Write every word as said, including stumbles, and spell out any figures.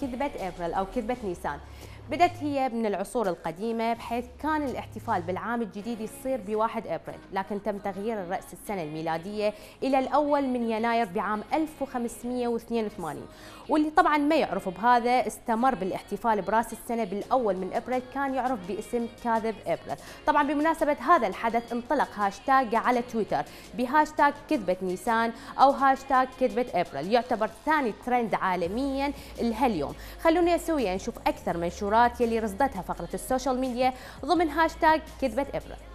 كذبة أبريل أو كذبة نيسان. بدت هي من العصور القديمة، بحيث كان الاحتفال بالعام الجديد يصير بواحد أبريل، لكن تم تغيير الرأس السنة الميلادية إلى الأول من يناير بعام ألف وخمسمئة واثنين وثمانين. واللي طبعا ما يعرف بهذا استمر بالاحتفال برأس السنة بالأول من أبريل، كان يعرف باسم كاذب أبريل. طبعا بمناسبة هذا الحدث انطلق هاشتاج على تويتر بهاشتاج كذبة نيسان أو هاشتاج كذبة أبريل، يعتبر ثاني ترند عالميا لهاليوم. خلونا سويا نشوف أكثر منشورات يلي رصدتها فقرة السوشيال ميديا ضمن هاشتاج كذبة أبريل.